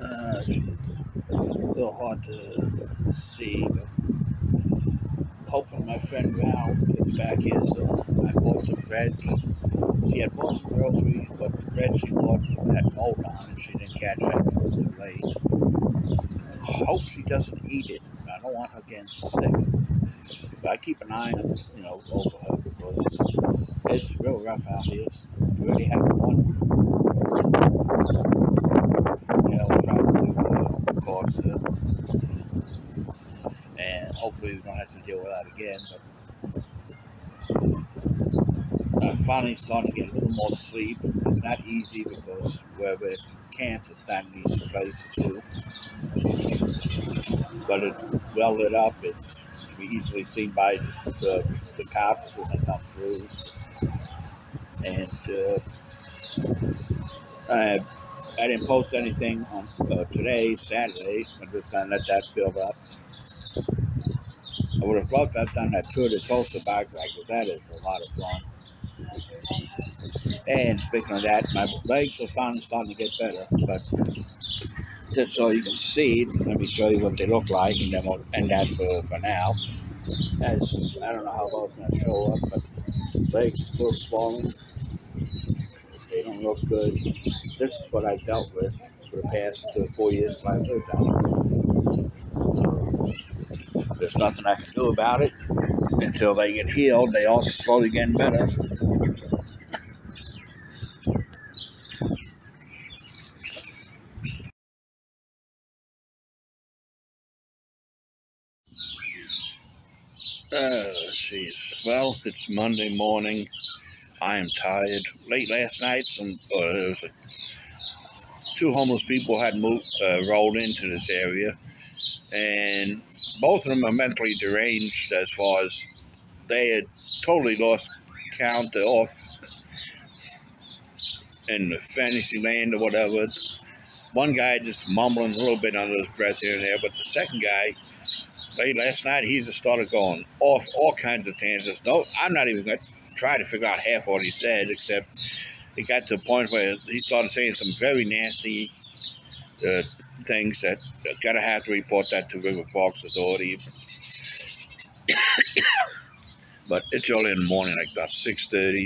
It's a little hard to see, but hoping my friend Val gets back here. So I bought some bread. She had bought some groceries, but the bread she bought had mold on it. She didn't catch that until it was too late. I hope she doesn't eat it. I don't want her getting sick. But I keep an eye on, over her because it's real rough out here. We already had one. We're trying to cause and hopefully we don't have to deal with that again. But I'm finally starting to get a little more sleep. It's not easy because where we're camped, it's not an easy place to do. But it's well lit up. It's to be easily seen by the cops when they come through. And I didn't post anything on today, Saturday. I'm just going to let that build up. I would have loved to have done that Tour de Tulsa bike ride because that is a lot of fun. And speaking of that, my legs are finally starting to get better. But just so you can see, let me show you what they look like, and then we'll end that for now. As I don't know how well it's going to show up, but legs are still swollen. They don't look good. This is what I dealt with for the past 4 years I lived out. There's nothing I can do about it until they get healed. They all slowly getting better. Jeez. Well, it's Monday morning. I am tired. Late last night, two homeless people had rolled into this area, and both of them are mentally deranged as far as they had totally lost count off in the fantasy land or whatever. One guy just mumbling a little bit under his breath here and there, but the second guy, late last night, he just started going off all kinds of tangents. No, I'm not even going to try to figure out half what he said, except it got to the point where he started saying some very nasty things that gotta have to report that to River Parks Authority. But it's early in the morning, like about 6:30.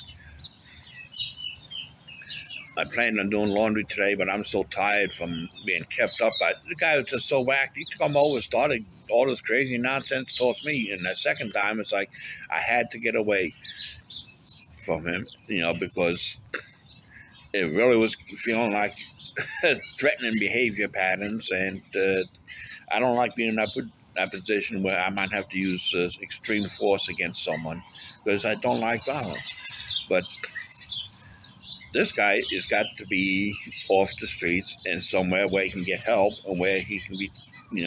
I planned on doing laundry today, but I'm so tired from being kept up. The guy was just so whacked. He come over, started all this crazy nonsense towards me. And the second time, it's like I had to get away from him, because it really was feeling like threatening behavior patterns. And I don't like being in that position where I might have to use extreme force against someone because I don't like violence. But this guy has got to be off the streets and somewhere where he can get help and where he can be,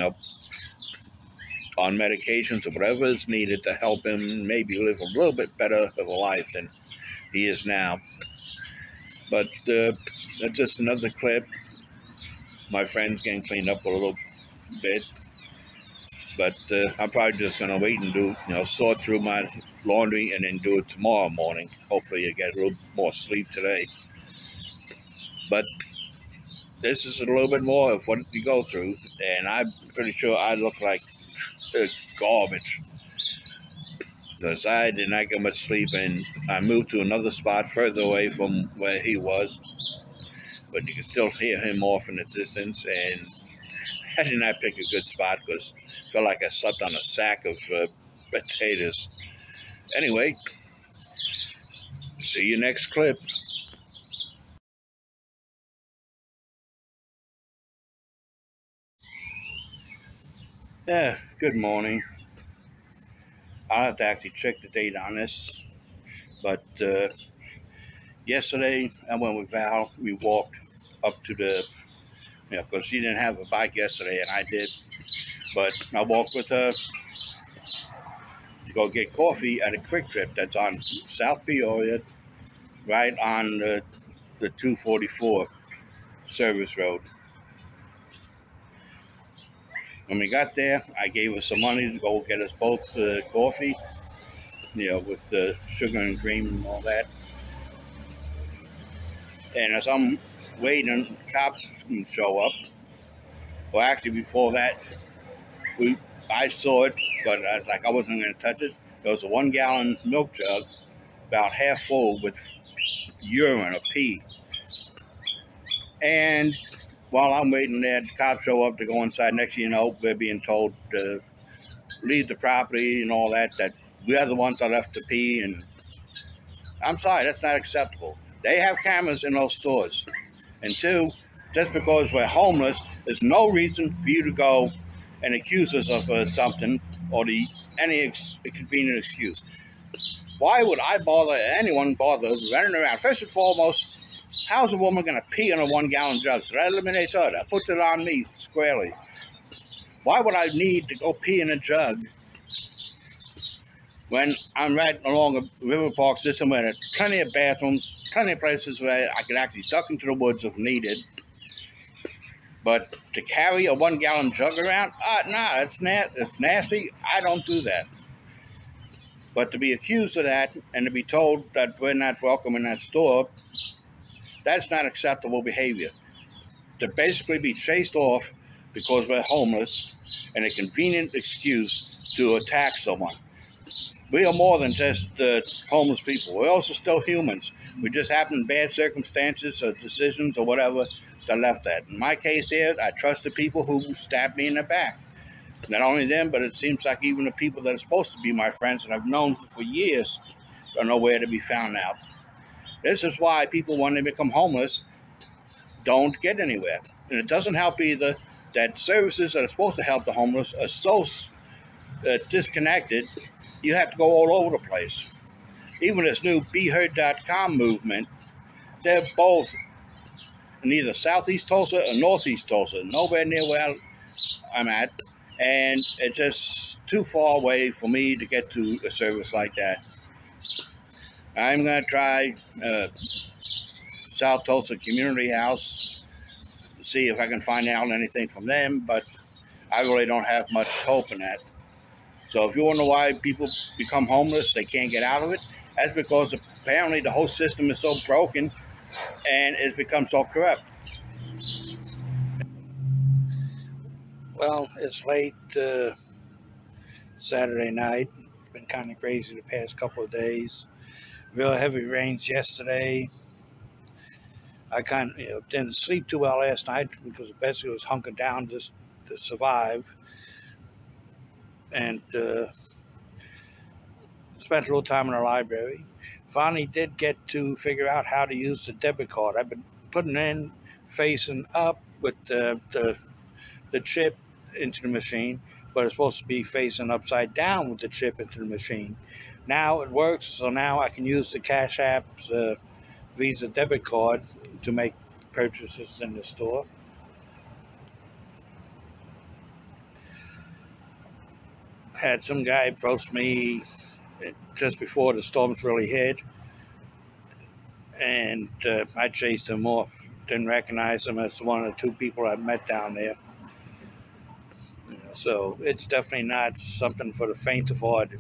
on medications or whatever is needed to help him maybe live a little bit better of a life than he is now. But that's just another clip. My friend's getting cleaned up a little bit. But I'm probably just going to wait and do, sort through my laundry and then do it tomorrow morning. Hopefully I get a little more sleep today. But this is a little bit more of what you go through. And I'm pretty sure I look like garbage. Because I did not get much sleep, and I moved to another spot further away from where he was. But you can still hear him off in the distance, and I did not pick a good spot because I felt like I slept on a sack of potatoes. Anyway, see you next clip. Yeah, good morning. I'll have to actually check the date on this, but yesterday I went with Val. We walked up to the, because she didn't have a bike yesterday and I did, but I walked with her to go get coffee at a Quick Trip that's on South Peoria, right on the 244 service road. When we got there, I gave her some money to go get us both coffee, with the sugar and cream and all that. And as I'm waiting, cops show up, Well, actually, before that, I saw it, but I was like, I wasn't going to touch it. There was a 1 gallon milk jug, about half full with urine or pee. And while I'm waiting there, the cops show up to go inside. Next thing you know, we're being told to leave the property and all that, that we are the ones that left the pee. And I'm sorry, that's not acceptable. They have cameras in those stores. And two, just because we're homeless, there's no reason for you to go and accuse us of something or any convenient excuse. Why would I bother, anyone bother running around? First and foremost, how's a woman going to pee in a 1 gallon jug? So that eliminates her. That puts it on me squarely. Why would I need to go pee in a jug when I'm right along a river park system where there's plenty of bathrooms, plenty of places where I could actually duck into the woods if needed? But to carry a 1 gallon jug around, nah, it's nasty. I don't do that. But to be accused of that and to be told that we're not welcome in that store, that's not acceptable behavior. To basically be chased off because we're homeless and a convenient excuse to attack someone. We are more than just homeless people. We're also still humans. We just happen in bad circumstances or decisions or whatever that left that. In my case here, I trust the people who stabbed me in the back. Not only them, but it seems like even the people that are supposed to be my friends and I've known for years are nowhere to be found now. This is why people, when they become homeless, don't get anywhere. And it doesn't help either that services that are supposed to help the homeless are so disconnected, you have to go all over the place. Even this new BeHeard.com movement, they're both in either southeast Tulsa or northeast Tulsa, nowhere near where I'm at. And it's just too far away for me to get to a service like that. I'm going to try South Tulsa Community House, see if I can find out anything from them, but I really don't have much hope in that. So if you wonder why people become homeless, they can't get out of it, that's because apparently the whole system is so broken and it's become so corrupt. Well, it's late Saturday night. It's been kind of crazy the past couple of days. Real heavy rains yesterday. I kind of didn't sleep too well last night because basically was hunkered down just to survive. And spent a little time in the library. Finally did get to figure out how to use the debit card. I've been putting in facing up with the chip into the machine, but it's supposed to be facing upside down with the chip into the machine. Now it works, so now I can use the Cash App's Visa debit card to make purchases in the store. Had some guy approach me just before the storms really hit, and I chased him off. Didn't recognize him as one of the two people I met down there. So it's definitely not something for the faint of heart.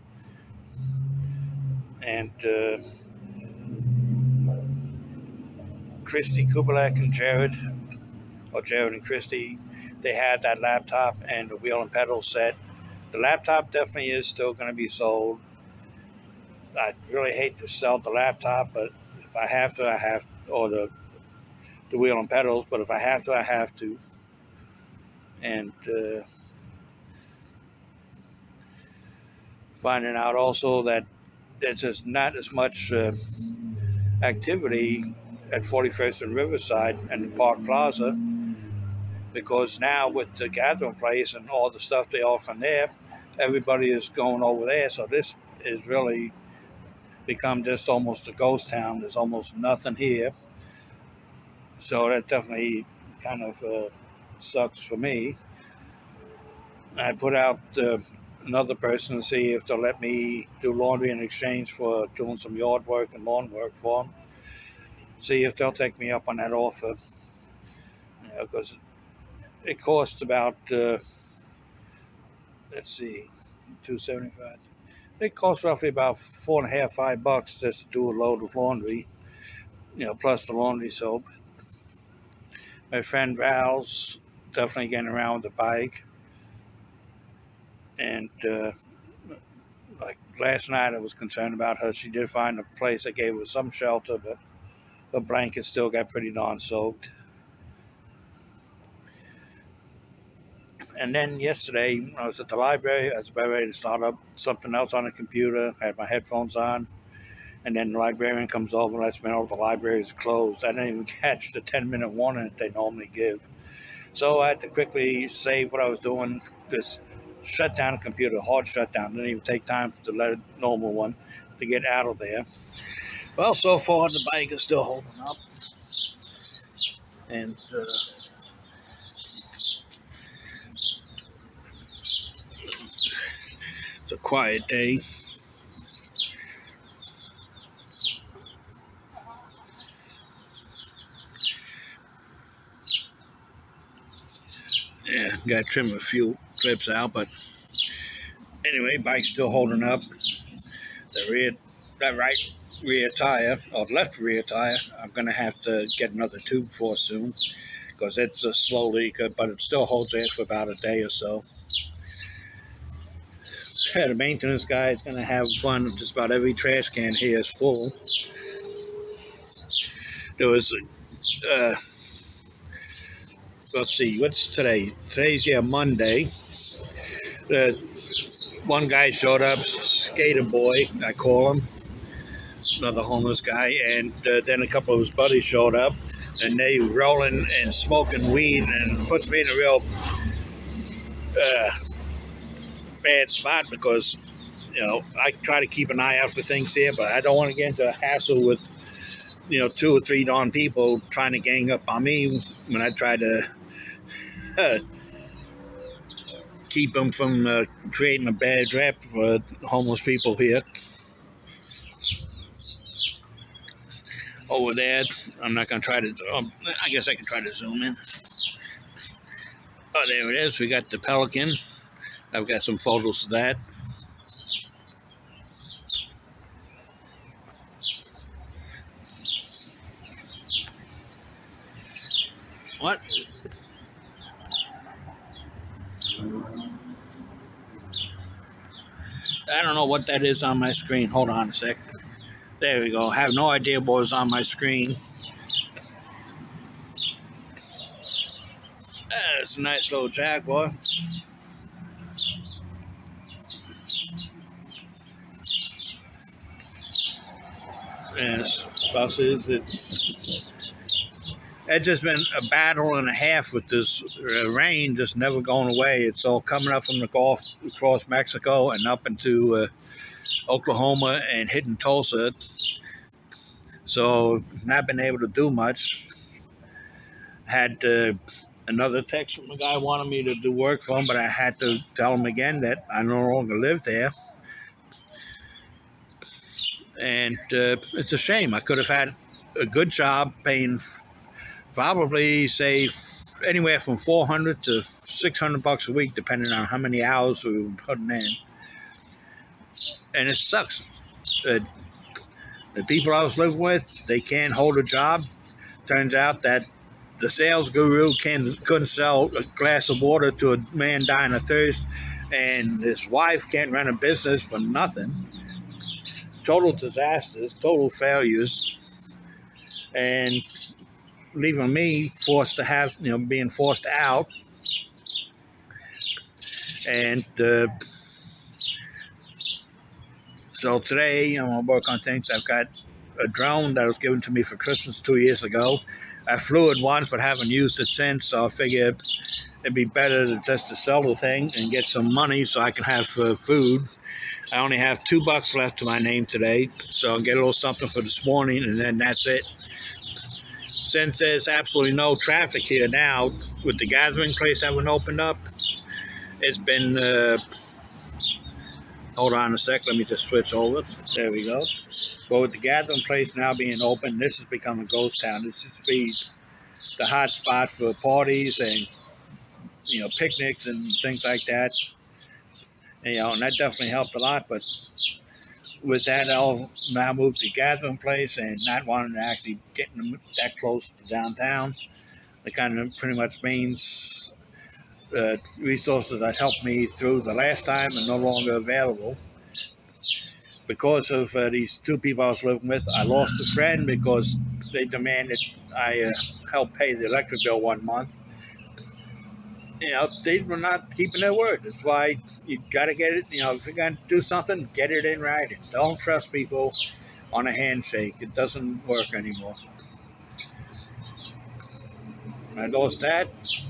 And Christy Kubalek and Jared and Christy, they had that laptop and the wheel and pedal set. The laptop definitely is still going to be sold. I really hate to sell the laptop, but if I have to, I have to, or the wheel and pedals, but if I have to, I have to. And finding out also that there's just not as much activity at 41st and Riverside and the Park Plaza, because now with the gathering place and all the stuff they offer there, everybody is going over there. So this is really become just almost a ghost town. There's almost nothing here. So that definitely kind of sucks for me. I put out another person to see if they'll let me do laundry in exchange for doing some yard work and lawn work for them. See if they'll take me up on that offer. Because it costs about, let's see, $2.75. It costs roughly about $4.50, $5 just to do a load of laundry, plus the laundry soap. My friend Val's definitely getting around with the bike. And like last night, I was concerned about her. She did find a place that gave her some shelter, but her blanket still got pretty darn soaked. And then yesterday, I was at the library. I was about ready to start up something else on the computer. I had my headphones on. And then the librarian comes over and lets me know the library is closed. I didn't even catch the 10-minute warning that they normally give. So I had to quickly save what I was doing, just shut down the computer, hard shutdown. Didn't even take time to let a normal one to get out of there. Well, so far the bike is still holding up. And it's a quiet day. Yeah, got to trim a few clips out, but anyway, bike's still holding up. That right rear tire, or left rear tire, I'm going to have to get another tube for soon, because it's a slow leaker, but it still holds there for about a day or so. Yeah, the maintenance guy is going to have fun. Just about every trash can here is full. There was, let's see, what's today? Today's, Monday. One guy showed up, Skater Boy, I call him, another homeless guy, and then a couple of his buddies showed up, and they rolling and smoking weed, and puts me in a real bad spot, because I try to keep an eye out for things here, but I don't want to get into a hassle with 2 or 3 darn people trying to gang up on me when I try to keep them from creating a bad rap for homeless people here. Over there, I'm not going to try to, I guess I can try to zoom in. Oh, there it is. We got the Pelican. I've got some photos of that. What? I don't know what that is on my screen. Hold on a sec. There we go. I have no idea what was on my screen. It's a nice little Jaguar. And buses. It's just been a battle and a half with this rain just never going away. It's all coming up from the Gulf across Mexico and up into Oklahoma and hitting Tulsa. So not been able to do much. Had another text from a guy wanting me to do work for him, but I had to tell him again that I no longer live there. And it's a shame. I could have had a good job paying probably, say, anywhere from $400 to $600 a week, depending on how many hours we were putting in. And it sucks. The people I was living with, they can't hold a job. Turns out that the sales guru couldn't sell a glass of water to a man dying of thirst, and his wife can't run a business for nothing. Total disasters, total failures, and leaving me forced to have, being forced out. And so today I'm going to work on things. I've got a drone that was given to me for Christmas 2 years ago. I flew it once, but haven't used it since, so I figured it'd be better just to sell the thing and get some money so I can have food. I only have $2 left to my name today, so I'll get a little something for this morning, and then that's it. Since there's absolutely no traffic here now, with the gathering place having opened up, it's been, hold on a sec, let me just switch over. There we go. But with the gathering place now being open, this has become a ghost town. This used to be the hot spot for parties and, picnics and things like that. And that definitely helped a lot, but with that, I'll now move to gathering place and not wanting to actually get that close to downtown. It kind of pretty much means resources that helped me through the last time are no longer available. Because of these two people I was living with, I lost a friend because they demanded I help pay the electric bill one month. You know, they were not keeping their word. That's why you got to get it. You know, if you're going to do something, get it in writing. Don't trust people on a handshake. It doesn't work anymore. I lost that.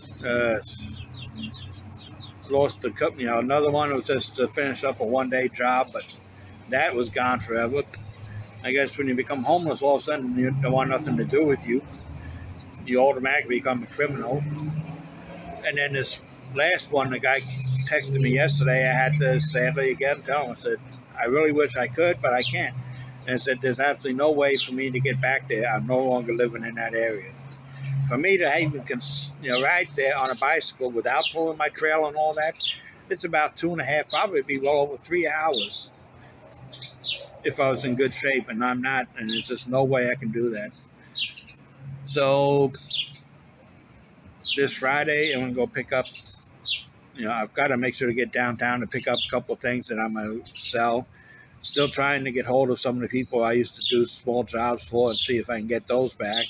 Lost the company. You know, another one was just to finish up a one-day job, but that was gone forever. I guess when you become homeless, all of a sudden you don't want nothing to do with you. You automatically become a criminal. And then this last one, the guy texted me yesterday. I had to sadly again tell him, I said, I really wish I could, but I can't. And I said, there's absolutely no way for me to get back there. I'm no longer living in that area. For me to even ride there on a bicycle without pulling my trail and all that, it's about 2.5, probably be well over 3 hours if I was in good shape, and I'm not, and there's just no way I can do that. So this Friday, I'm going to go pick up, I've got to make sure to get downtown to pick up a couple of things that I'm going to sell. Still trying to get hold of some of the people I used to do small jobs for and see if I can get those back.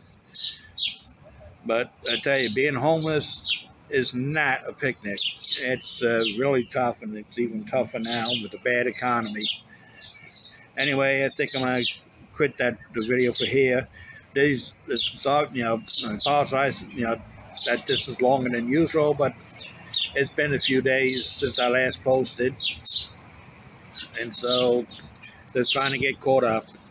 But I tell you, being homeless is not a picnic. It's really tough, and it's even tougher now with the bad economy. Anyway, I think I'm going to quit the video for here. I apologize, that this is longer than usual, but it's been a few days since I last posted. And so just trying to get caught up.